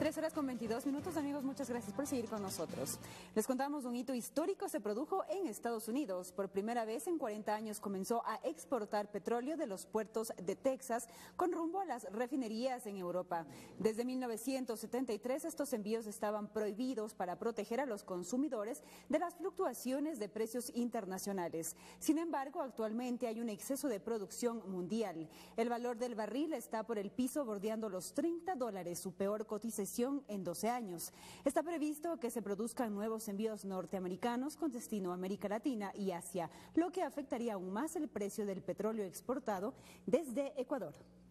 3:22, amigos, muchas gracias por seguir con nosotros. Les contamos un hito histórico se produjo en Estados Unidos. Por primera vez en 40 años comenzó a exportar petróleo de los puertos de Texas con rumbo a las refinerías en Europa. Desde 1973 estos envíos estaban prohibidos para proteger a los consumidores de las fluctuaciones de precios internacionales. Sin embargo, actualmente hay un exceso de producción mundial. El valor del barril está por el piso, bordeando los $30, su peor cotización en 12 años. Está previsto que se produzcan nuevos envíos norteamericanos con destino a América Latina y Asia, lo que afectaría aún más el precio del petróleo exportado desde Ecuador.